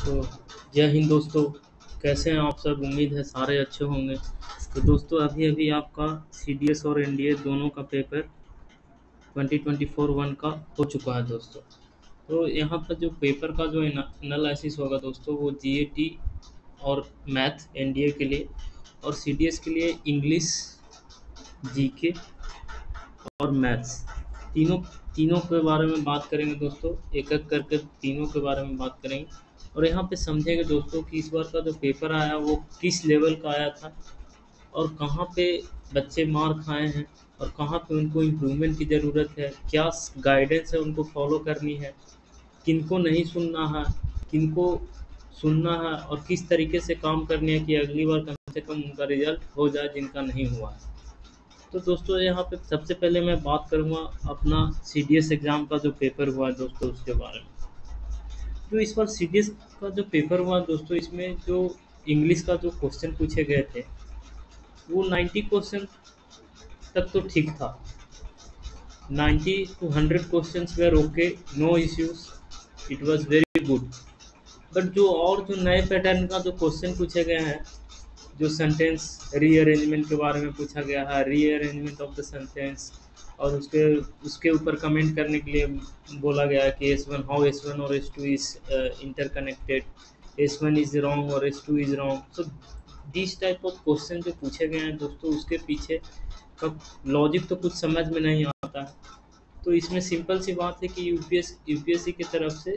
तो जय हिंद दोस्तों। कैसे हैं आप सब? उम्मीद है सारे अच्छे होंगे। तो दोस्तों अभी अभी आपका सीडीएस और एनडीए दोनों का पेपर 2024-1 का हो चुका है दोस्तों। तो यहाँ पर जो पेपर का जो एनालिसिस होगा दोस्तों, वो जीएटी और मैथ एनडीए के लिए, और सीडीएस के लिए इंग्लिश, जीके और मैथ्स, तीनों तीनों के बारे में बात करेंगे दोस्तों। एक एक करके तीनों के बारे में बात करेंगे और यहाँ पे समझेंगे दोस्तों कि इस बार का जो पेपर आया वो किस लेवल का आया था और कहाँ पे बच्चे मार खाए हैं और कहाँ पे उनको इम्प्रूवमेंट की ज़रूरत है, क्या गाइडेंस है उनको फॉलो करनी है, किनको नहीं सुनना है, किनको सुनना है और किस तरीके से काम करनी है कि अगली बार कम से कम उनका रिजल्ट हो जाए जिनका नहीं हुआ है। तो दोस्तों यहाँ पे सबसे पहले मैं बात करूँगा अपना सीडीएस एग्ज़ाम का जो पेपर हुआ है दोस्तों उसके बारे में। जो इस बार सीडीएस का जो पेपर हुआ दोस्तों, इसमें जो इंग्लिश का जो क्वेश्चन पूछे गए थे वो 90 क्वेश्चन तक तो ठीक था। 90 to 100 questions were okay, no issues, it was very good. But जो नए पैटर्न का जो क्वेश्चन पूछे गए हैं, जो सेंटेंस रीअरेंजमेंट के बारे में पूछा गया है, रीअरेंजमेंट ऑफ द सेंटेंस, और उसके उसके ऊपर कमेंट करने के लिए बोला गया है कि S1 हाउ S1 और S2 is interconnected, S1 is wrong और S2 is wrong. So this type of question जो पूछे गए हैं दोस्तों, उसके पीछे का लॉजिक तो कुछ समझ में नहीं आता है। तो इसमें सिंपल सी बात है कि यूपीएससी की तरफ से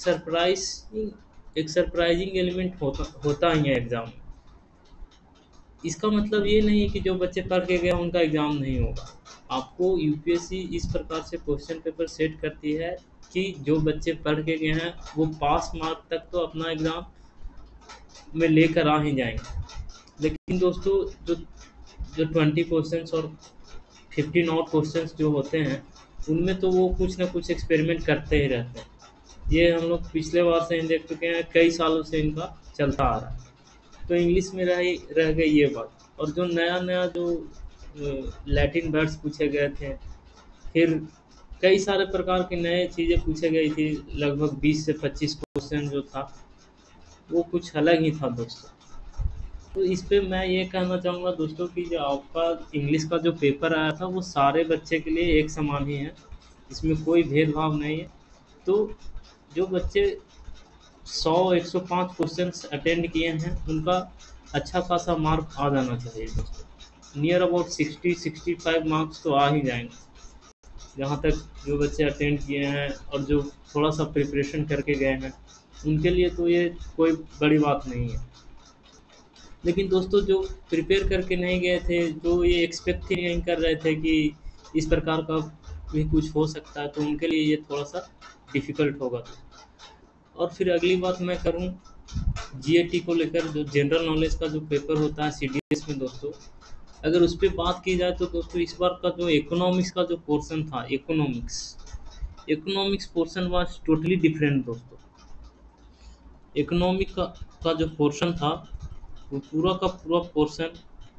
एक सरप्राइजिंग एलिमेंट होता ही है एग्ज़ाम में। इसका मतलब ये नहीं है कि जो बच्चे पढ़ के गए उनका एग्ज़ाम नहीं होगा। आपको यूपीएससी इस प्रकार से क्वेश्चन पेपर सेट करती है कि जो बच्चे पढ़ के गए हैं वो पास मार्क तक तो अपना एग्ज़ाम में लेकर आ ही जाएंगे। लेकिन दोस्तों जो जो 20 क्वेश्चंस और 15 और क्वेश्चंस जो होते हैं, उनमें तो वो कुछ ना कुछ एक्सपेरिमेंट करते ही रहते हैं। ये हम लोग पिछले बार से देख चुके हैं, कई सालों से इनका चलता आ रहा है। तो इंग्लिश में रह गई ये बात। और जो नया नया जो लैटिन वर्ड्स पूछे गए थे, फिर कई सारे प्रकार की नए चीज़ें पूछे गई थी। लगभग 20 से 25 क्वेश्चन जो था वो कुछ अलग ही था दोस्तों। तो इस पे मैं ये कहना चाहूँगा दोस्तों कि जो आपका इंग्लिश का जो पेपर आया था वो सारे बच्चे के लिए एक समान ही है, इसमें कोई भेदभाव नहीं है। तो जो बच्चे 100-105 क्वेश्चंस अटेंड किए हैं उनका अच्छा खासा मार्क आ जाना चाहिए दोस्तों। नियर अबाउट 60-65 मार्क्स तो आ ही जाएंगे। जहाँ तक जो बच्चे अटेंड किए हैं और जो थोड़ा सा प्रिपरेशन करके गए हैं उनके लिए तो ये कोई बड़ी बात नहीं है। लेकिन दोस्तों जो प्रिपेयर करके नहीं गए थे, जो ये एक्सपेक्ट ही नहीं कर रहे थे कि इस प्रकार का भी कुछ हो सकता है, तो उनके लिए ये थोड़ा सा डिफ़िकल्ट होगा। और फिर अगली बात मैं करूं जीएटी को लेकर, जो जनरल नॉलेज का जो पेपर होता है सीडीएस में दोस्तों, अगर उस पर बात की जाए तो दोस्तों इस बार का जो इकोनॉमिक्स का जो पोर्शन था, economics portion was totally different दोस्तों। इकोनॉमिक का जो पोर्शन था वो पूरा का पूरा पोर्शन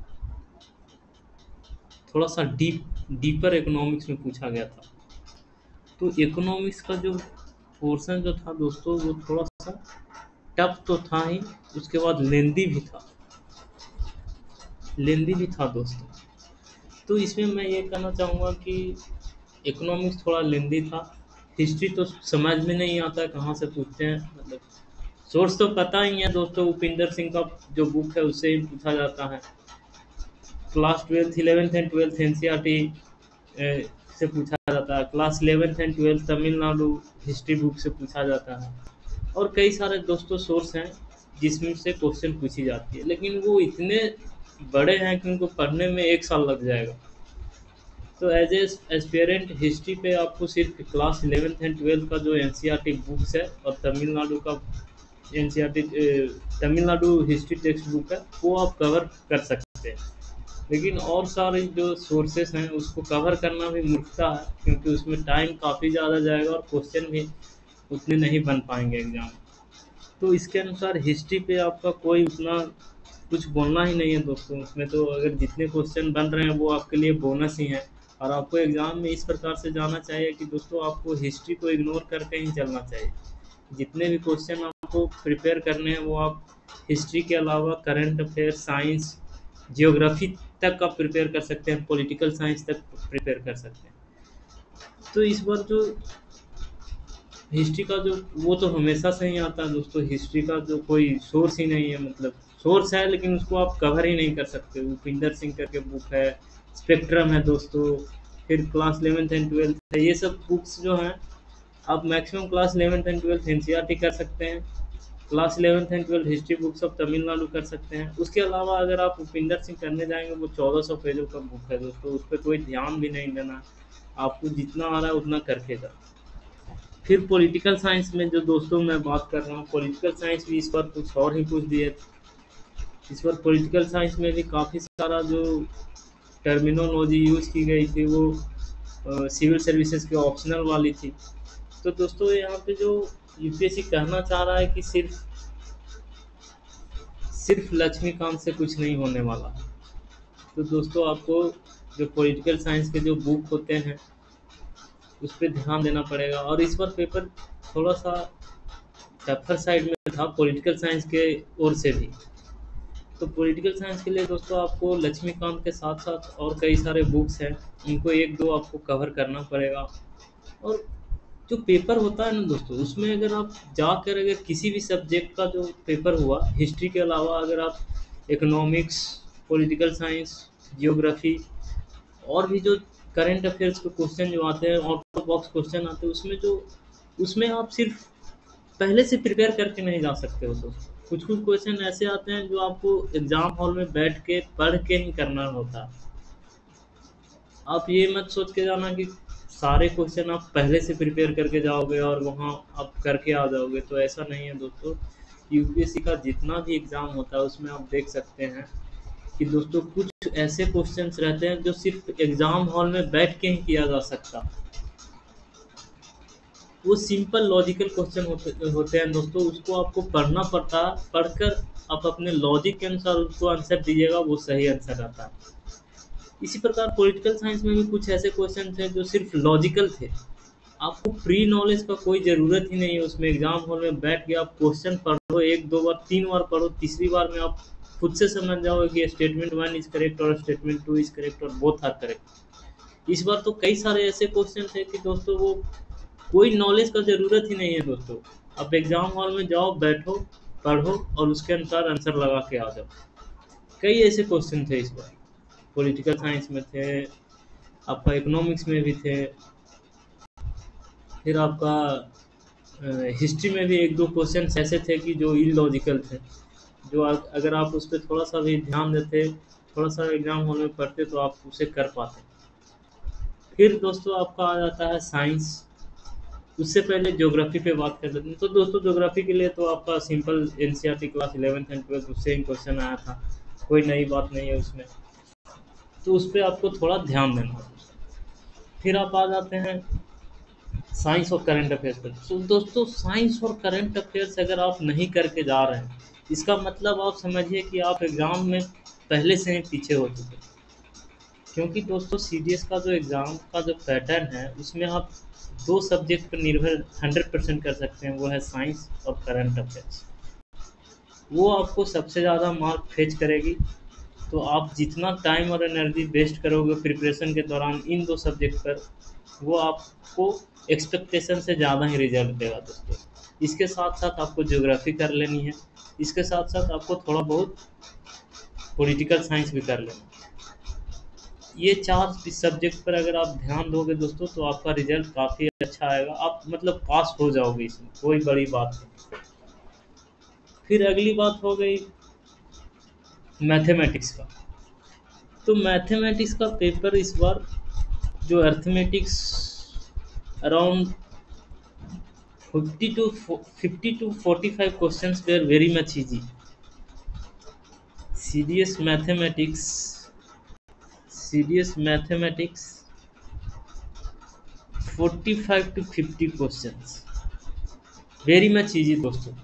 थोड़ा सा डीपर इकोनॉमिक्स में पूछा गया था। तो इकोनॉमिक्स का जो पोर्शन जो था दोस्तों वो थोड़ा सा टफ तो था ही, उसके बाद लेंदी भी था दोस्तों। तो इसमें मैं ये कहना चाहूँगा कि इकोनॉमिक्स थोड़ा लेंदी था। हिस्ट्री तो समझ में नहीं आता कहाँ से पूछते हैं, मतलब सोर्स तो पता ही है दोस्तों, उपिंदर सिंह का जो बुक है उससे ही पूछा जाता है। Class 12 11th and 12th NCERT से पूछा जाता है। Class 11th and 12th Tamil Nadu history book से पूछा जाता है। और कई सारे दोस्तों सोर्स हैं जिसमें से क्वेश्चन पूछी जाती है, लेकिन वो इतने बड़े हैं कि उनको पढ़ने में 1 साल लग जाएगा। तो एज एस्पिरेंट हिस्ट्री पे आपको सिर्फ क्लास 11th एंड 12th का जो एनसीईआरटी बुक्स है और तमिलनाडु का NCERT Tamil Nadu history text book है वो आप कवर कर सकते हैं। लेकिन और सारे जो सोर्सेस हैं उसको कवर करना भी मूर्खता है, क्योंकि उसमें टाइम काफ़ी ज़्यादा जाएगा और क्वेश्चन भी उतने नहीं बन पाएंगे एग्ज़ाम। तो इसके अनुसार हिस्ट्री पे आपका कोई उतना कुछ बोलना ही नहीं है दोस्तों। उसमें तो अगर जितने क्वेश्चन बन रहे हैं वो आपके लिए बोनस ही है। और आपको एग्ज़ाम में इस प्रकार से जाना चाहिए कि दोस्तों आपको हिस्ट्री को इग्नोर करके ही चलना चाहिए, जितने भी क्वेश्चन आपको प्रिपेयर करने हैं वो आप हिस्ट्री के अलावा करंट अफेयर, साइंस, जियोग्राफी तक आप प्रिपेयर कर सकते हैं, पॉलिटिकल साइंस तक प्रिपेयर कर सकते हैं। तो इस बार जो हिस्ट्री का जो वो तो हमेशा से ही आता है दोस्तों, हिस्ट्री का जो कोई सोर्स ही नहीं है, मतलब सोर्स है लेकिन उसको आप कवर ही नहीं कर सकते। उपिंदर सिंह करके बुक है, स्पेक्ट्रम है दोस्तों, फिर क्लास 11th एंड 12th है। ये सब बुक्स जो हैं आप maximum class 11th and 12th NCERT कर सकते हैं, class 11th and 12th history books of Tamil Nadu कर सकते हैं। उसके अलावा अगर आप उपिंदर सिंह करने जाएंगे वो 1400 पेजों का बुक है दोस्तों, उस पर कोई ध्यान भी नहीं देना, आपको जितना आ रहा है उतना करके जाओ। फिर पॉलिटिकल साइंस में जो दोस्तों मैं बात कर रहा हूँ, पॉलिटिकल साइंस भी इस बार कुछ और ही पूछ दिए। इस बार पॉलिटिकल साइंस में भी काफ़ी सारा जो टर्मिनोलॉजी यूज़ की गई थी वो सिविल सर्विसेज की ऑप्शनल वाली थी। तो दोस्तों यहाँ पे जो यूपीएससी कहना चाह रहा है कि सिर्फ लक्ष्मीकांत से कुछ नहीं होने वाला। तो दोस्तों आपको जो पॉलिटिकल साइंस के जो बुक होते हैं उस पर ध्यान देना पड़ेगा। और इस बार पेपर थोड़ा सा टफर साइड में था पॉलिटिकल साइंस के ओर से भी। तो पॉलिटिकल साइंस के लिए दोस्तों आपको लक्ष्मीकांत के साथ साथ और कई सारे बुक्स हैं, इनको एक दो आपको कवर करना पड़ेगा। और जो पेपर होता है ना दोस्तों, उसमें अगर आप जाकर अगर किसी भी सब्जेक्ट का जो पेपर हुआ हिस्ट्री के अलावा, अगर आप इकोनॉमिक्स, पॉलिटिकल साइंस, जियोग्राफी और भी जो करंट अफेयर्स के क्वेश्चन जो आते हैं, आउट ऑफ बॉक्स क्वेश्चन आते हैं, उसमें आप सिर्फ पहले से प्रिपेयर करके नहीं जा सकते हो दोस्तों। कुछ कुछ क्वेश्चन ऐसे आते हैं जो आपको एग्जाम हॉल में बैठ के पढ़ के ही करना होता है। आप ये मत सोच के जाना कि सारे क्वेश्चन आप पहले से प्रिपेयर करके जाओगे और वहाँ आप करके आ जाओगे, तो ऐसा नहीं है दोस्तों। यूपीएससी का जितना भी एग्ज़ाम होता है उसमें आप देख सकते हैं कि दोस्तों कुछ ऐसे क्वेश्चंस रहते हैं जो सिर्फ एग्ज़ाम हॉल में बैठ के ही किया जा सकता। वो सिंपल लॉजिकल क्वेश्चन होते हैं दोस्तों, उसको आपको पढ़ना पड़ता है, पढ़कर आप अपने लॉजिक के अनुसार उसको आंसर दीजिएगा, वो सही आंसर आता है। इसी प्रकार पॉलिटिकल साइंस में भी कुछ ऐसे क्वेश्चन थे जो सिर्फ लॉजिकल थे, आपको प्री नॉलेज का कोई ज़रूरत ही नहीं है। उसमें एग्जाम हॉल में बैठ के आप क्वेश्चन पढ़ो, एक दो बार, तीन बार पढ़ो, तीसरी बार में आप खुद से समझ जाओगे कि स्टेटमेंट 1 इज करेक्ट और स्टेटमेंट 2 इज करेक्ट और बोथ आर करेक्ट। इस बार तो कई सारे ऐसे क्वेश्चन थे कि दोस्तों वो कोई नॉलेज का ज़रूरत ही नहीं है दोस्तों। आप एग्जाम हॉल में जाओ, बैठो, पढ़ो और उसके अनुसार आंसर लगा के आ जाओ। कई ऐसे क्वेश्चन थे इस बार, पॉलिटिकल साइंस में थे, आपका इकोनॉमिक्स में भी थे, फिर आपका हिस्ट्री में भी एक दो क्वेश्चन ऐसे थे कि जो इलॉजिकल थे, जो अगर आप उस पर थोड़ा सा भी ध्यान देते, थोड़ा सा एग्जाम हॉल में पढ़ते तो आप उसे कर पाते। फिर दोस्तों आपका आ जाता है साइंस। उससे पहले ज्योग्राफी पे बात कर लेते हैं। तो दोस्तों ज्योग्राफी के लिए तो आपका simple NCERT class 11th and 12th उससे ही क्वेश्चन आया था, कोई नई बात नहीं है उसमें, तो उस पर आपको थोड़ा ध्यान देना है। फिर आप आ जाते हैं साइंस और करंट अफेयर्स पर। तो दोस्तों साइंस और करंट अफेयर्स अगर आप नहीं करके जा रहे हैं, इसका मतलब आप समझिए कि आप एग्ज़ाम में पहले से ही पीछे हो चुके हैं। क्योंकि दोस्तों सीडीएस का जो एग्ज़ाम का जो पैटर्न है उसमें आप दो सब्जेक्ट पर निर्भर 100% कर सकते हैं, वो है साइंस और करंट अफेयर्स। वो आपको सबसे ज़्यादा मार्क फेच करेगी। तो आप जितना टाइम और एनर्जी वेस्ट करोगे प्रिपरेशन के दौरान इन दो सब्जेक्ट पर, वो आपको एक्सपेक्टेशन से ज़्यादा ही रिजल्ट देगा दोस्तों। इसके साथ साथ आपको ज्योग्राफी कर लेनी है, इसके साथ साथ आपको थोड़ा बहुत पॉलिटिकल साइंस भी कर लेना है। ये चार सब्जेक्ट पर अगर आप ध्यान दोगे दोस्तों तो आपका रिजल्ट काफ़ी अच्छा आएगा, आप मतलब पास हो जाओगे, इसमें कोई बड़ी बात नहीं। फिर अगली बात हो गई मैथमेटिक्स का। तो मैथमेटिक्स का पेपर इस बार जो arithmetics around 50 to 45 questions were very much easy. CDS mathematics 45 to 50 questions very much easy दोस्तों।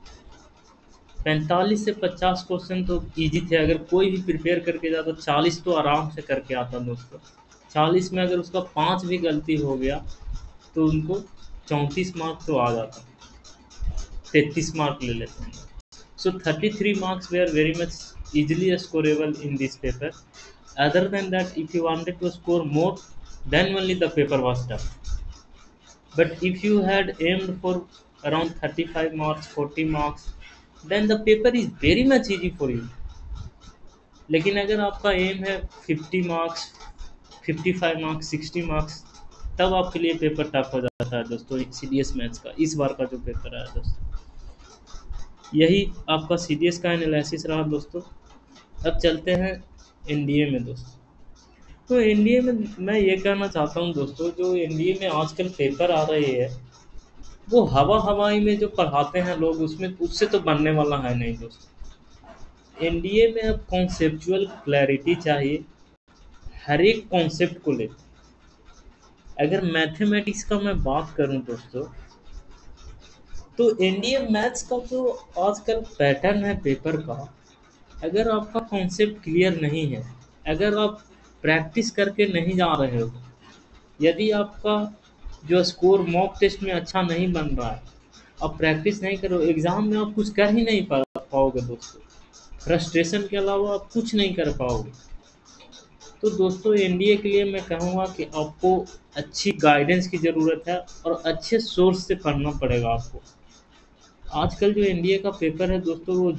45 से 50 क्वेश्चन तो इजी थे, अगर कोई भी प्रिपेयर करके जाता 40 तो आराम से करके आता दोस्तों। 40 में अगर उसका 5 भी गलती हो गया तो उनको 34 मार्क तो आ जाता। 33 मार्क ले लेते हैं। So 33 marks were very much easily scorable in this paper. Other than that, if you wanted to score more, then only the paper was tough. But if you had aimed for around 35 marks, 40 marks, then the paper is very much easy for you. लेकिन अगर आपका M है 50 marks, 55 marks, 60 marks, तब आपके लिए paper tough हो जाता है दोस्तों। सीडीएस मैथ्स का इस बार का जो पेपर है दोस्तों, यही आपका सीडीएस का एनालिसिस रहा दोस्तों। अब चलते हैं एनडीए में दोस्तों। तो एनडीए में मैं ये कहना चाहता हूँ दोस्तों, जो एनडीए में आजकल पेपर आ रहे हैं वो हवा हवाई में जो पढ़ाते हैं लोग, उसमें उससे तो बनने वाला है नहीं दोस्तों। एनडीए में अब कॉन्सेप्चुअल क्लैरिटी चाहिए हर एक कॉन्सेप्ट को लेकर। अगर मैथमेटिक्स का मैं बात करूं दोस्तों, तो एनडीए मैथ्स का जो आजकल पैटर्न है पेपर का, अगर आपका कॉन्सेप्ट क्लियर नहीं है, अगर आप प्रैक्टिस करके नहीं जा रहे हो, यदि आपका जो स्कोर मॉक टेस्ट में अच्छा नहीं बन रहा है, आप प्रैक्टिस नहीं करो, एग्ज़ाम में आप कुछ कर ही नहीं पाओगे दोस्तों। फ्रस्ट्रेशन के अलावा आप कुछ नहीं कर पाओगे। तो दोस्तों एनडीए के लिए मैं कहूँगा कि आपको अच्छी गाइडेंस की ज़रूरत है और अच्छे सोर्स से पढ़ना पड़ेगा आपको। आजकल जो एनडीए का पेपर है दोस्तों, वो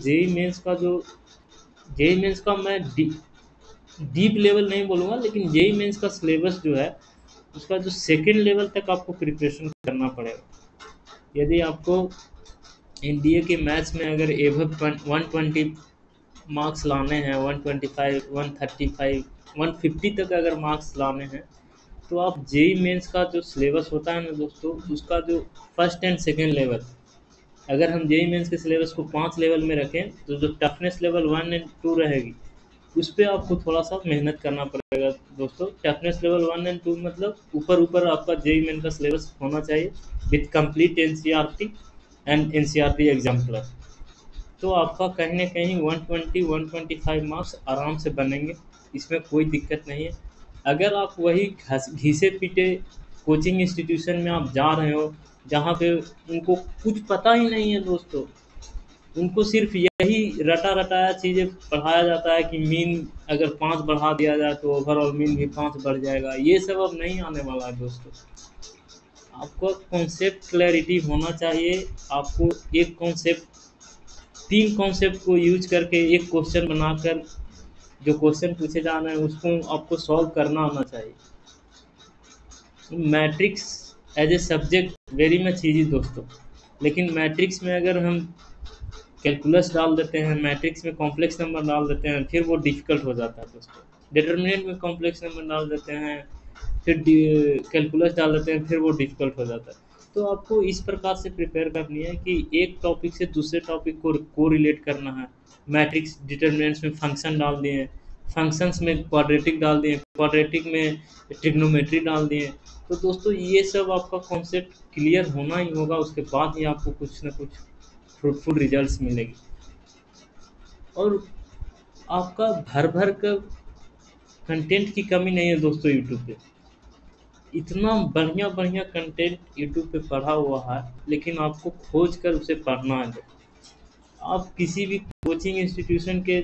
जेई मेंस का मैं डीप लेवल नहीं बोलूँगा, लेकिन जेई मेंस का सिलेबस जो है उसका जो सेकेंड लेवल तक आपको प्रिपरेशन करना पड़ेगा। यदि आपको एनडीए के मैथ्स में अगर एवब 120 मार्क्स लाने हैं, 125, 135, 150 तक अगर मार्क्स लाने हैं, तो आप जेई मेंस का जो सिलेबस होता है ना दोस्तों, उसका जो फर्स्ट एंड सेकेंड लेवल, अगर हम जेई मेंस के सिलेबस को 5 लेवल में रखें, तो जो टफनेस लेवल 1 एंड 2 रहेगी, उस पर आपको थोड़ा सा मेहनत करना पड़ेगा दोस्तों। टफनेस लेवल 1 एंड 2 मतलब ऊपर आपका जेई मेन का सिलेबस होना चाहिए with complete NCERT and NCERT exam plus. तो आपका कहीं ना कहीं 120, 125 मार्क्स आराम से बनेंगे, इसमें कोई दिक्कत नहीं है। अगर आप वही घिसे पीटे कोचिंग इंस्टीट्यूशन में आप जा रहे हो, जहाँ पे उनको कुछ पता ही नहीं है दोस्तों, उनको सिर्फ यही रटा रटाया चीज़ें पढ़ाया जाता है कि मीन अगर 5 बढ़ा दिया जाए तो ओवरऑल मीन भी 5 बढ़ जाएगा, ये सब अब नहीं आने वाला है दोस्तों। आपको कॉन्सेप्ट क्लैरिटी होना चाहिए। आपको एक कॉन्सेप्ट, 3 कॉन्सेप्ट को यूज करके एक क्वेश्चन बनाकर जो क्वेश्चन पूछे जा रहे हैं उसको आपको सॉल्व करना आना चाहिए। Matrix as a subject very much easy दोस्तों, लेकिन मैट्रिक्स में अगर हम कैलकुलस डाल देते हैं, मैट्रिक्स में कॉम्प्लेक्स नंबर डाल देते हैं, फिर वो डिफ़िकल्ट हो जाता है दोस्तों। डिटर्मिनेंट में कॉम्प्लेक्स नंबर डाल देते हैं, फिर कैलकुलस डाल देते हैं, फिर वो डिफ़िकल्ट हो जाता है। तो आपको इस प्रकार से प्रिपेयर करनी है कि एक टॉपिक से दूसरे टॉपिक को रिलेट करना है। मैट्रिक्स डिटर्मिनेंट्स में फंक्शन डाल दिए, फंक्शंस में क्वाड्रेटिक डाल दिए, क्वाड्रेटिक में ट्रिग्नोमेट्री डाल दिए। तो दोस्तों ये सब आपका कॉन्सेप्ट क्लियर होना ही होगा, उसके बाद ही आपको कुछ ना कुछ फ्रूटफुल रिजल्ट्स मिलेगी। और आपका भर कर कंटेंट की कमी नहीं है दोस्तों। यूट्यूब पे इतना बढ़िया कंटेंट यूट्यूब पे पढ़ा हुआ है, लेकिन आपको खोज कर उसे पढ़ना है। आप किसी भी कोचिंग इंस्टीट्यूशन के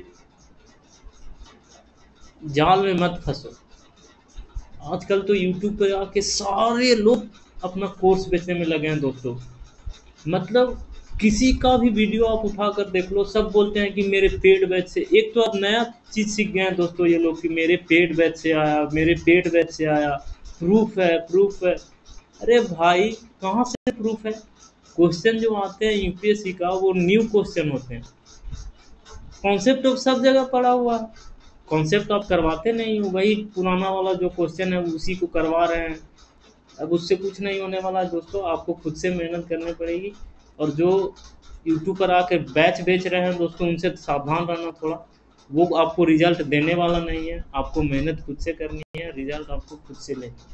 जाल में मत फंसो। आजकल तो यूट्यूब पे आके सारे लोग अपना कोर्स बेचने में लगे हैं दोस्तों। मतलब किसी का भी वीडियो आप उठा कर देख लो, सब बोलते हैं कि मेरे पेड बैच से। एक तो अब नया चीज़ सीख गए हैं दोस्तों ये लोग कि मेरे पेड बैच से आया, मेरे पेड बैच से आया, प्रूफ है। अरे भाई कहाँ से प्रूफ है? क्वेश्चन जो आते हैं यूपीएससी का वो न्यू क्वेश्चन होते हैं। कॉन्सेप्ट तो सब जगह पड़ा हुआ है, कॉन्सेप्ट आप करवाते नहीं हो, वही पुराना वाला जो क्वेश्चन है उसी को करवा रहे हैं। अब उससे कुछ नहीं होने वाला है दोस्तों, आपको खुद से मेहनत करनी पड़ेगी। और जो यूट्यूब पर आके बैच बेच रहे हैं दोस्तों, उनसे सावधान रहना थोड़ा, वो आपको रिजल्ट देने वाला नहीं है। आपको मेहनत खुद से करनी है, रिजल्ट आपको खुद से लेना।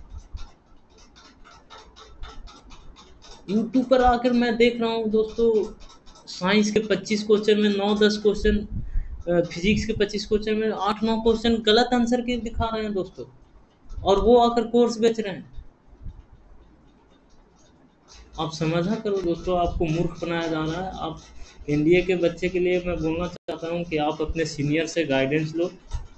यूट्यूब पर आकर मैं देख रहा हूँ दोस्तों, साइंस के 25 क्वेश्चन में 9-10 क्वेश्चन, फिजिक्स के 25 क्वेश्चन में 8-9 क्वेश्चन गलत आंसर के दिखा रहे हैं दोस्तों, और वो आकर कोर्स बेच रहे हैं। आप समझा करो दोस्तों, आपको मूर्ख बनाया जा रहा है। आप एनडीए के बच्चे के लिए मैं बोलना चाहता हूँ कि आप अपने सीनियर से गाइडेंस लो,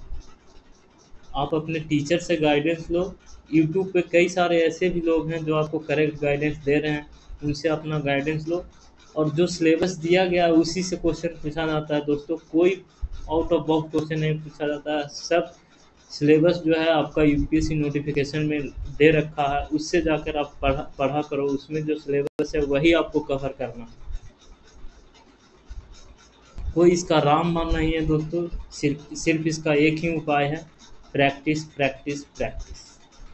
आप अपने टीचर से गाइडेंस लो। यूट्यूब पे कई सारे ऐसे भी लोग हैं जो आपको करेक्ट गाइडेंस दे रहे हैं, उनसे अपना गाइडेंस लो। और जो सिलेबस दिया गया है उसी से क्वेश्चन पूछा जाता है दोस्तों, कोई आउट ऑफ बॉक्स क्वेश्चन नहीं पूछा जाता है। सब सिलेबस जो है आपका यूपीएससी नोटिफिकेशन में दे रखा है, उससे जाकर आप पढ़ा पढ़ा करो, उसमें जो सिलेबस है वही आपको कवर करना। कोई इसका रामबाण नहीं है दोस्तों, सिर्फ सिर्फ इसका एक ही उपाय है, प्रैक्टिस प्रैक्टिस प्रैक्टिस।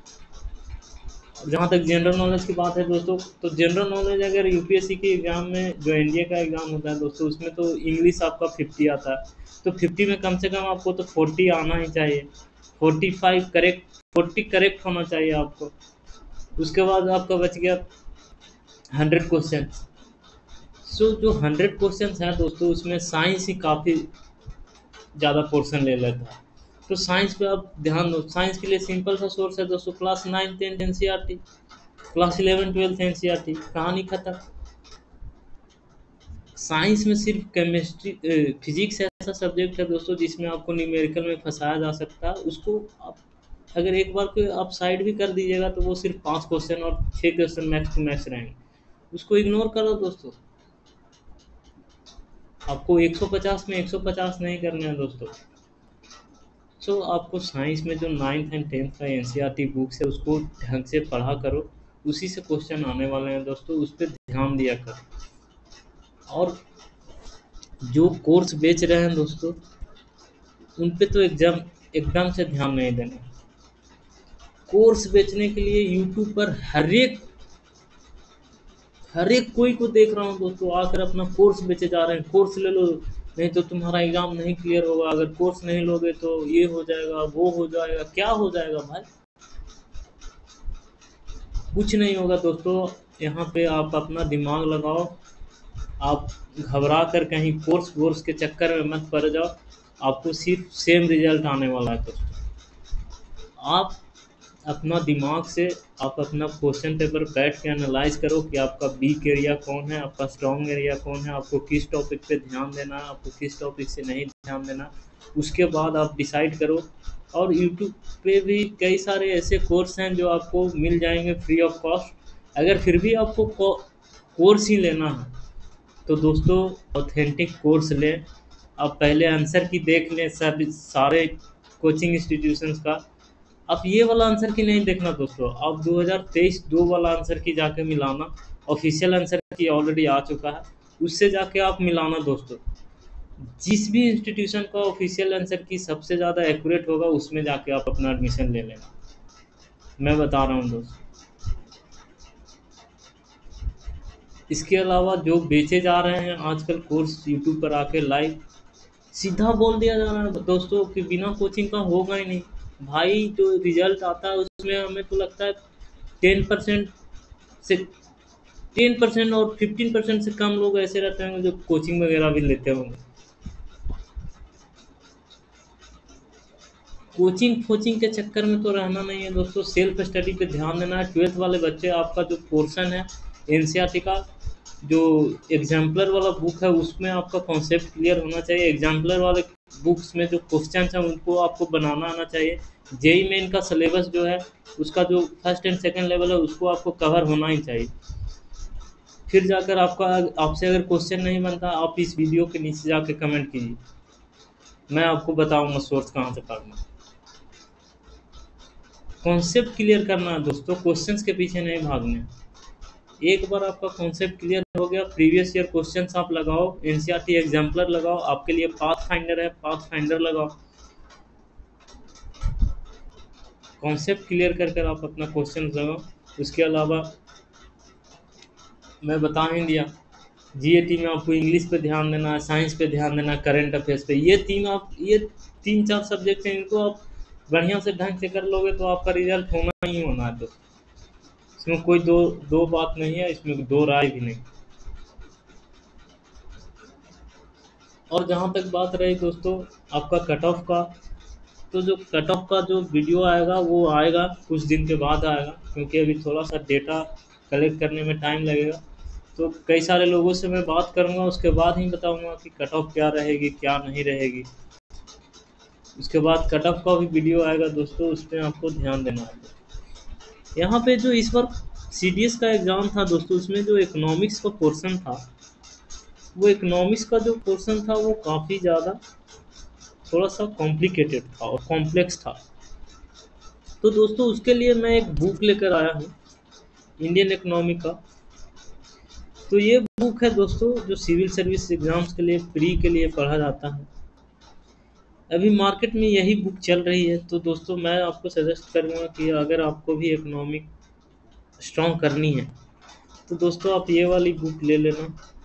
जहाँ तक जनरल नॉलेज की बात है दोस्तों, तो जनरल नॉलेज अगर यूपीएससी के एग्ज़ाम में, जो एनडीए का एग्ज़ाम होता है दोस्तों, उसमें तो इंग्लिश आपका 50 आता है, तो 50 में कम से कम आपको तो 40 आना ही चाहिए, 45 करेक्ट, 40 करेक्ट होना चाहिए आपको। उसके बाद आपका बच गया 100 क्वेश्चन। सो जो 100 क्वेश्चन हैं दोस्तों, उसमें साइंस ही काफ़ी ज़्यादा पोर्शन ले लेता है। तो साइंस पे आप ध्यान दो। साइंस के लिए सिंपल सा सोर्स है दोस्तों, क्लास 9 10 एनसीईआरटी, क्लास 11 12 एनसीईआरटी, कहानी खत्म। साइंस में सिर्फ केमिस्ट्री फिजिक्स ऐसा सब्जेक्ट है दोस्तों जिसमें आपको न्यूमेरिकल में फंसाया जा सकता है। उसको आप अगर एक बार को आप साइड भी कर दीजिएगा तो वो सिर्फ 5 क्वेश्चन और 6 क्वेश्चन मैक्स टू मैक्स रहेंगे, उसको इग्नोर करो दोस्तों। आपको 150 में 150 नहीं करने हैं दोस्तों। सो आपको साइंस में जो 9th एंड 10th का एनसीईआरटी बुक्स है उसको ढंग से पढ़ा करो, उसी से क्वेश्चन आने वाले हैं दोस्तों, उस पर ध्यान दिया करो। और जो कोर्स बेच रहे हैं दोस्तों, उन पे तो एकदम से ध्यान नहीं देना। कोर्स बेचने के लिए यूट्यूब पर हर एक कोई को देख रहा हूँ दोस्तों, आकर अपना कोर्स बेचे जा रहे हैं। कोर्स ले लो, नहीं तो तुम्हारा एग्जाम नहीं क्लियर होगा, अगर कोर्स नहीं लोगे तो ये हो जाएगा, वो हो जाएगा। क्या हो जाएगा भाई? कुछ नहीं होगा दोस्तों। यहाँ पे आप अपना दिमाग लगाओ, आप घबरा कर कहीं कोर्स वोर्स के चक्कर में मत पड़ जाओ, आपको सिर्फ सेम रिजल्ट आने वाला है दोस्तों। आप अपना दिमाग से आप अपना क्वेश्चन पेपर बैठ के एनालाइज करो कि आपका वीक एरिया कौन है, आपका स्ट्रॉन्ग एरिया कौन है, आपको किस टॉपिक पे ध्यान देना है, आपको किस टॉपिक से नहीं ध्यान देना। उसके बाद आप डिसाइड करो। और यूट्यूब पे भी कई सारे ऐसे कोर्स हैं जो आपको मिल जाएंगे फ्री ऑफ कॉस्ट। अगर फिर भी आपको कोर्स ही लेना है तो दोस्तों ऑथेंटिक कोर्स लें। आप पहले आंसर की देख लें सब सारे कोचिंग इंस्टीट्यूशंस का। आप ये वाला आंसर की नहीं देखना दोस्तों, आप 2023 दो वाला आंसर की जाके मिलाना। ऑफिशियल आंसर की ऑलरेडी आ चुका है, उससे जाके आप मिलाना दोस्तों। जिस भी इंस्टीट्यूशन का ऑफिशियल आंसर की सबसे ज़्यादा एक्यूरेट होगा उसमें जाके आप अपना एडमिशन ले लेना, मैं बता रहा हूँ दोस्तों। इसके अलावा जो बेचे जा रहे हैं आजकल कोर्स यूट्यूब पर आके लाइव, सीधा बोल दिया जा रहा है दोस्तों कि बिना कोचिंग का होगा ही नहीं। भाई जो रिजल्ट आता है उसमें हमें तो लगता है 10% से 10% और 15% से कम लोग ऐसे रहते होंगे जो कोचिंग वगैरह भी लेते होंगे। कोचिंग कोचिंग के चक्कर में तो रहना नहीं है दोस्तों, सेल्फ स्टडी पे ध्यान देना है। 12th वाले बच्चे, आपका जो पोर्शन है एनसीईआरटी का, जो एग्जाम्पलर वाला बुक है उसमें आपका कॉन्सेप्ट क्लियर होना चाहिए। एग्जाम्पलर वाले बुक्स में जो क्वेश्चन हैं उनको आपको बनाना आना चाहिए। जेई मेन का सिलेबस जो है उसका जो फर्स्ट एंड सेकंड लेवल है उसको आपको कवर होना ही चाहिए। फिर जाकर आपसे अगर क्वेश्चन नहीं बनता, आप इस वीडियो के नीचे जाके कमेंट कीजिए, मैं आपको बताऊंगा सोर्स कहाँ से पढ़ना। कॉन्सेप्ट क्लियर करना है दोस्तों, क्वेश्चंस के पीछे नहीं भागने। एक बार आपका कॉन्सेप्ट क्लियर हो गया, प्रीवियस ईयर क्वेश्चंस आप लगाओ, एनसीईआरटी एग्जाम्पलर लगाओ, आपके लिए पाथ फाइंडर है, पाथ फाइंडर लगाओ। कॉन्सेप्ट क्लियर कर कर आप अपना क्वेश्चन लगाओ। उसके अलावा मैं बता ही दिया, जीएटी में आपको इंग्लिश पे ध्यान देना है, साइंस पे ध्यान देना है, करंट अफेयर्स पे। ये 3-4 सब्जेक्ट हैं, इनको आप बढ़िया से ढंग से कर लोगे तो आपका रिजल्ट होना ही होना है। तो इसमें कोई दो बात नहीं है, इसमें दो राय भी नहीं। और जहाँ तक बात रही दोस्तों आपका कट ऑफ का, तो जो कट ऑफ का जो वीडियो आएगा वो आएगा कुछ दिन के बाद आएगा, क्योंकि अभी थोड़ा सा डेटा कलेक्ट करने में टाइम लगेगा। तो कई सारे लोगों से मैं बात करूँगा, उसके बाद ही बताऊँगा कि कट ऑफ क्या रहेगी क्या नहीं रहेगी। उसके बाद कट ऑफ का भी वीडियो आएगा दोस्तों, उसमें आपको ध्यान देना है। यहाँ पे जो इस बार CDS का एग्ज़ाम था दोस्तों, उसमें जो इकोनॉमिक्स का पोर्शन था, वो इकोनॉमिक्स का जो पोर्शन था वो काफ़ी ज़्यादा थोड़ा सा कॉम्प्लिकेटेड था और कॉम्प्लेक्स था। तो दोस्तों उसके लिए मैं एक बुक लेकर आया हूँ, इंडियन इकोनॉमी का। तो ये बुक है दोस्तों जो सिविल सर्विस एग्ज़ाम्स के लिए प्री के लिए पढ़ा जाता है। अभी मार्केट में यही बुक चल रही है। तो दोस्तों मैं आपको सजेस्ट करूँगा कि अगर आपको भी इकोनॉमिक स्ट्रॉन्ग करनी है तो दोस्तों आप ये वाली बुक ले लेना,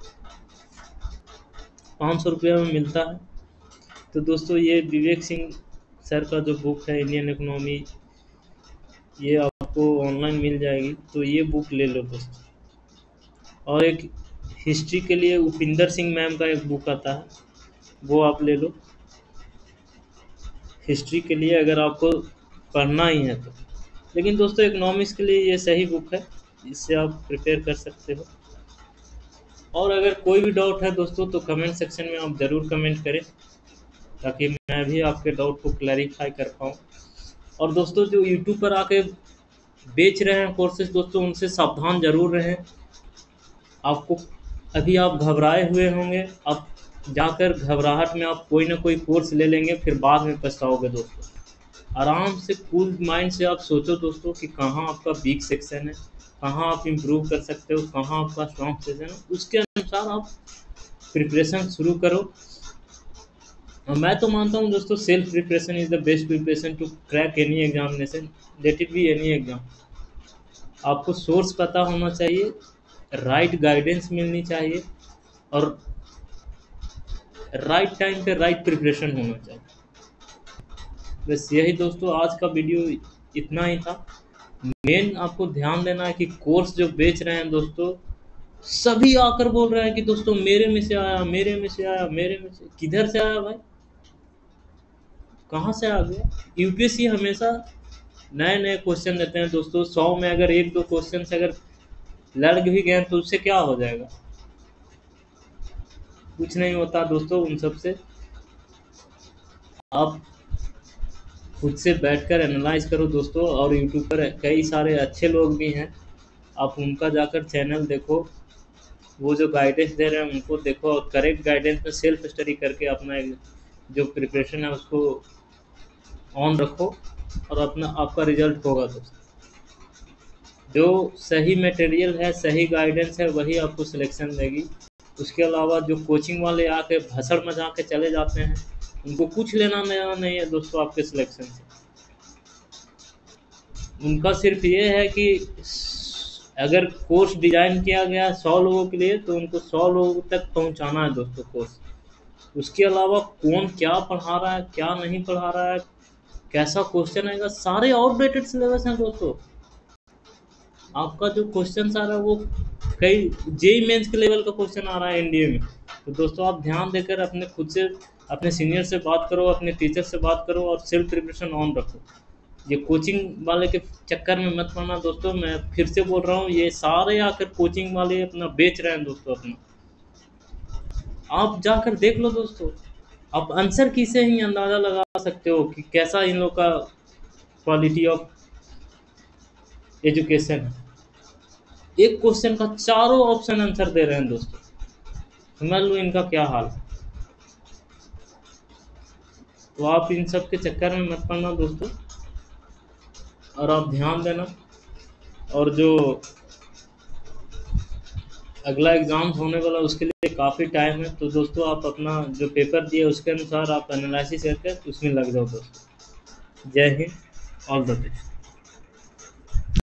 500 रुपये में मिलता है। तो दोस्तों ये विवेक सिंह सर का जो बुक है इंडियन इकोनॉमी, ये आपको ऑनलाइन मिल जाएगी। तो ये बुक ले लो दोस्तों। और एक हिस्ट्री के लिए उपिंदर सिंह मैम का एक बुक आता है, वो आप ले लो हिस्ट्री के लिए अगर आपको पढ़ना ही है तो। लेकिन दोस्तों इकोनॉमिक्स के लिए ये सही बुक है, इससे आप प्रिपेयर कर सकते हो। और अगर कोई भी डाउट है दोस्तों तो कमेंट सेक्शन में आप ज़रूर कमेंट करें, ताकि मैं भी आपके डाउट को क्लैरिफाई कर पाऊँ। और दोस्तों जो यूट्यूब पर आके बेच रहे हैं कोर्सेज दोस्तों, उनसे सावधान ज़रूर रहें। आपको अभी आप घबराए हुए होंगे, आप जाकर घबराहट में आप कोई ना कोई कोर्स ले लेंगे, फिर बाद में पछताओगे दोस्तों। आराम से कूल माइंड से आप सोचो दोस्तों कि कहाँ आपका वीक सेक्शन है, कहाँ आप इम्प्रूव कर सकते हो, कहाँ आपका स्ट्रॉन्ग सेक्शन है, उसके अनुसार आप प्रिपरेशन शुरू करो। और मैं तो मानता हूँ दोस्तों self preparation is the best preparation to crack any examination, let it be any exam. आपको सोर्स पता होना चाहिए, राइट गाइडेंस मिलनी चाहिए, और राइट टाइम पे राइट प्रिपरेशन होना चाहिए। बस यही दोस्तों आज का वीडियो इतना ही था। मेन आपको ध्यान देना है कि कोर्स जो बेच रहे हैं दोस्तों, सभी आकर बोल रहे हैं कि दोस्तों मेरे में से आया, मेरे में से आया, मेरे में से। किधर से आया भाई, कहाँ से आ गया? यूपीएससी हमेशा नए नए क्वेश्चन देते हैं दोस्तों। 100 में अगर 1-2 क्वेश्चन से अगर लड़ भी गए तो उससे क्या हो जाएगा? कुछ नहीं होता दोस्तों। उन सब से आप खुद से बैठकर एनालाइज करो दोस्तों। और यूट्यूब पर कई सारे अच्छे लोग भी हैं, आप उनका जाकर चैनल देखो, वो जो गाइडेंस दे रहे हैं उनको देखो, और करेक्ट गाइडेंस में सेल्फ स्टडी करके अपना जो प्रिपरेशन है उसको ऑन रखो, और अपना आपका रिजल्ट होगा दोस्तों। जो सही मटेरियल है, सही गाइडेंस है, वही आपको सिलेक्शन देगी। उसके अलावा जो कोचिंग वाले आके भसड़ मचा के चले जाते हैं, उनको कुछ लेना देना नहीं है दोस्तों आपके सिलेक्शन से। उनका सिर्फ ये है कि अगर कोर्स डिज़ाइन किया गया 100 लोगों के लिए, तो उनको 100 लोगों तक पहुंचाना है दोस्तों कोर्स। उसके अलावा कौन क्या पढ़ा रहा है, क्या नहीं पढ़ा रहा है, कैसा क्वेश्चन आएगा, सारे आउटडेटेड सिलेबस हैं दोस्तों। आपका जो क्वेश्चन आ रहा है वो कई जेई मेंस के लेवल का क्वेश्चन आ रहा है एनडीए में। तो दोस्तों आप ध्यान देकर अपने खुद से, अपने सीनियर से बात करो, अपने टीचर से बात करो, और सेल्फ प्रिपरेशन ऑन रखो। ये कोचिंग वाले के चक्कर में मत पड़ना दोस्तों। मैं फिर से बोल रहा हूँ, ये सारे आकर कोचिंग वाले अपना बेच रहे हैं दोस्तों अपना। आप जाकर देख लो दोस्तों, आप आंसर की से ही अंदाज़ा लगा सकते हो कि कैसा इन लोग का क्वालिटी ऑफ एजुकेशन है। एक क्वेश्चन का चारों ऑप्शन आंसर दे रहे हैं दोस्तों, समझ लो इनका क्या हाल है। तो आप इन सब के चक्कर में मत पड़ना दोस्तों, और आप ध्यान देना। और जो अगला एग्ज़ाम होने वाला उसके लिए काफ़ी टाइम है। तो दोस्तों आप अपना जो पेपर दिए उसके अनुसार आप एनालिसिस करके उसमें लग जाओ दोस्तों। जय हिंद, ऑल द बेस्ट।